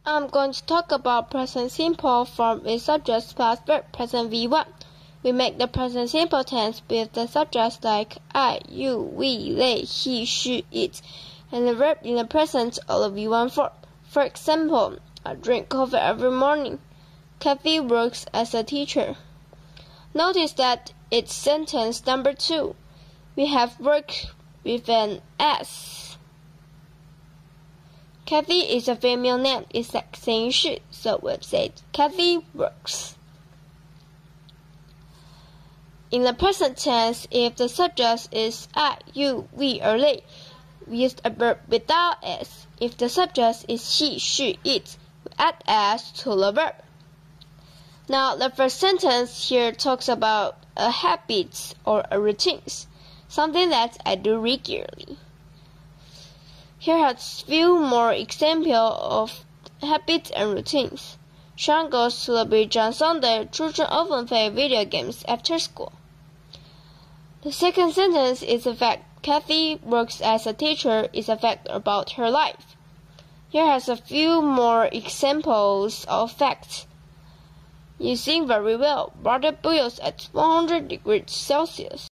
I'm going to talk about present simple form with subject plus verb present V1. We make the present simple tense with the subjects like I, you, we, they, he, she, it, and the verb in the present of the V1 form. For example, I drink coffee every morning. Kathy works as a teacher. Notice that it's sentence number 2. We have work with an S. Kathy is a female name. It's like saying she, so we've said Kathy works. In the present tense, if the subject is I, you, we, or they, we use a verb without S. If the subject is he, she, it, we add S to the verb. Now, the first sentence here talks about a habit or a routine, something that I do regularly. Here are a few more examples of habits and routines. Sean goes to the beach on Sunday. Children often play video games after school. The second sentence is a fact. Kathy works as a teacher is a fact about her life. Here has a few more examples of facts. You sing very well. Water boils at 100 degrees Celsius.